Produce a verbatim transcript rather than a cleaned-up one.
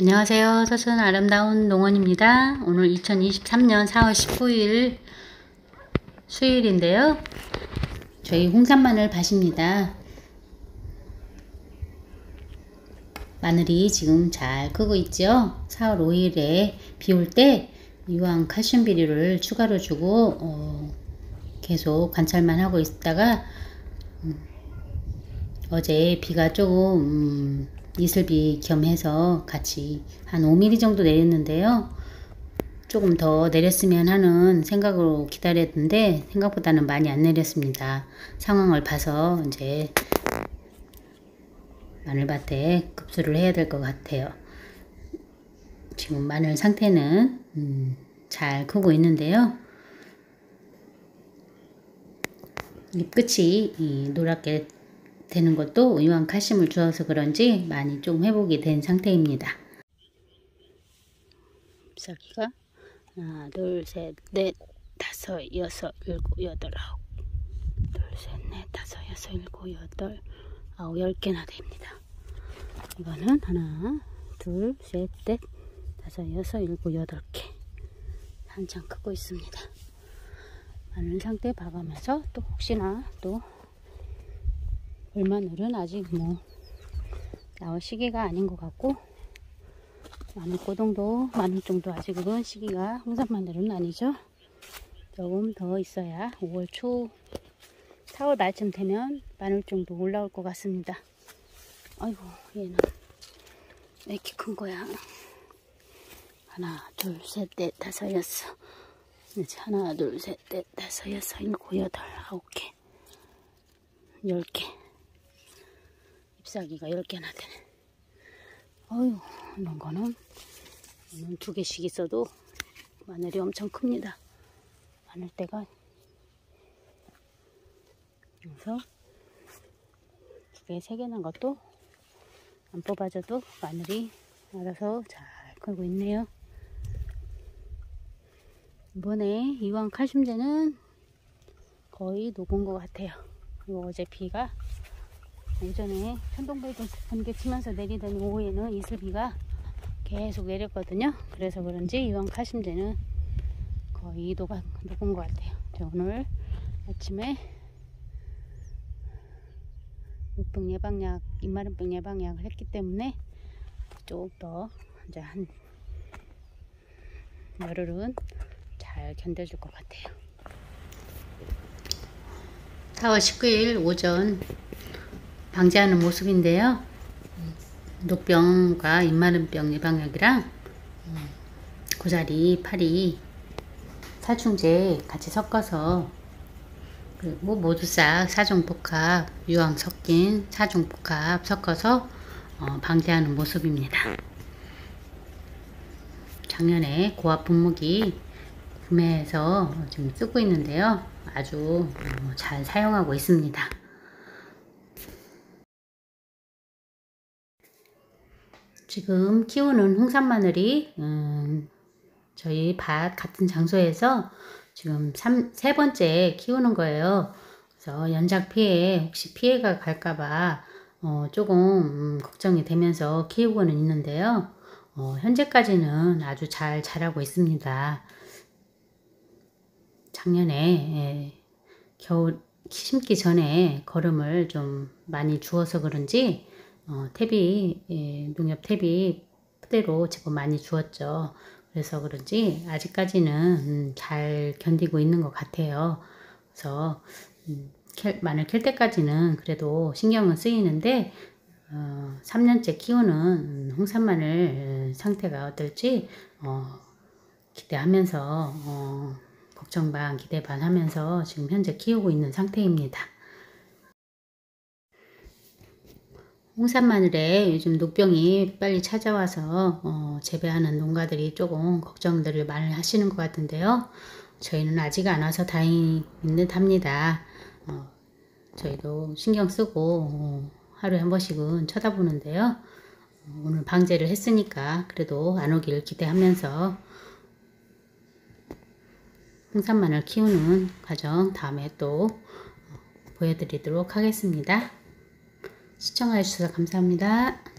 안녕하세요. 서순 아름다운 농원입니다. 오늘 이천이십삼 년 사월 십구일 수요일인데요. 저희 홍삼마늘 밭입니다. 마늘이 지금 잘 크고 있죠. 사월 오일에 비 올 때 이왕 칼슘 비료를 추가로 주고 어, 계속 관찰만 하고 있다가 음, 어제 비가 조금 음, 이슬비 겸해서 같이 한 오 밀리미터 정도 내렸는데요. 조금 더 내렸으면 하는 생각으로 기다렸는데 생각보다는 많이 안 내렸습니다. 상황을 봐서 이제 마늘밭에 급수를 해야 될 것 같아요. 지금 마늘 상태는 음, 잘 크고 있는데요. 잎 끝이 이 노랗게 되는 것도 이왕 칼슘을 주어서 그런지 많이 좀 회복이 된 상태입니다. 잎사귀가 하나, 둘, 셋, 넷, 다섯, 여섯, 일곱, 여덟, 아홉, 둘, 셋, 넷, 다섯, 여섯, 일곱, 여덟, 아홉, 열 개나 됩니다. 이거는 하나, 둘, 셋, 넷, 다섯, 여섯, 일곱, 여덟 개 한참 크고 있습니다. 마늘 상태 봐가면서 또 혹시나 또 볼마늘은 아직 뭐 나올 시기가 아닌 것 같고, 마늘 고동도 마늘종도 아직은 시기가 홍삼마늘은 아니죠. 조금 더 있어야 오월 초 사월 말쯤 되면 마늘종도 올라올 것 같습니다. 아이고, 얘는 왜 이렇게 큰 거야. 하나 둘 셋 넷 다섯 여섯, 이제 하나 둘 셋 넷 다섯 여섯 일곱 여덟 아홉 개 열 개 잎사귀가 열 개나 되네. 어휴, 이런 거는 두 개씩 있어도 마늘이 엄청 큽니다. 마늘대가. 그래서 두 개, 세 개 난 것도 안 뽑아줘도 마늘이 알아서 잘 크고 있네요. 이번에 이왕 칼슘제는 거의 녹은 것 같아요. 그리고 어제 비가 오전에 천둥번개 번개 치면서 내리더니 오후에는 이슬비가 계속 내렸거든요. 그래서 그런지 이왕 칼슘제는 거의 녹아, 녹은 것 같아요. 오늘 아침에 물병 예방약, 입마름병 예방약을 했기 때문에 조금 더 이제 한 열흘은 잘 견뎌줄 것 같아요. 사월 십구일 오전 방제하는 모습인데요. 녹병과 입마름병 예방약이랑 고사리, 파리, 살충제 같이 섞어서, 그리고 모두 싹 사종복합, 유황 섞인 사종복합 섞어서 어, 방제하는 모습입니다. 작년에 고압 분무기 구매해서 지금 쓰고 있는데요. 아주 어, 잘 사용하고 있습니다. 지금 키우는 홍삼마늘이 음, 저희 밭 같은 장소에서 지금 삼, 세 번째 키우는 거예요. 그래서 연작 피해, 혹시 피해가 갈까봐 어, 조금 음, 걱정이 되면서 키우고는 있는데요. 어, 현재까지는 아주 잘 자라고 있습니다. 작년에 예, 겨울 심기 전에 거름을 좀 많이 주어서 그런지 어, 퇴비, 예, 농협 퇴비 그대로 제법 많이 주었죠. 그래서 그런지 아직까지는 음, 잘 견디고 있는 것 같아요. 그래서 음, 캘, 마늘 캘 때까지는 그래도 신경은 쓰이는데 어, 삼 년째 키우는 홍삼마늘 상태가 어떨지 어, 기대하면서 어, 걱정 반 기대 반 하면서 지금 현재 키우고 있는 상태입니다. 홍삼마늘에 요즘 녹병이 빨리 찾아와서 어, 재배하는 농가들이 조금 걱정들을 많이 하시는 것 같은데요. 저희는 아직 안 와서 다행인 듯 합니다. 어, 저희도 신경 쓰고 어, 하루에 한 번씩은 쳐다보는데요. 어, 오늘 방제를 했으니까 그래도 안 오기를 기대하면서 홍삼마늘 키우는 과정 다음에 또 보여드리도록 하겠습니다. 시청해주셔서 감사합니다.